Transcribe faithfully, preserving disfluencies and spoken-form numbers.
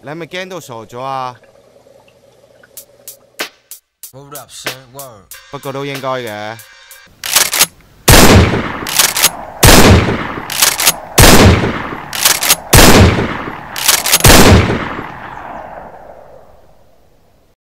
你係咪驚到傻咗啊？不過都應該嘅。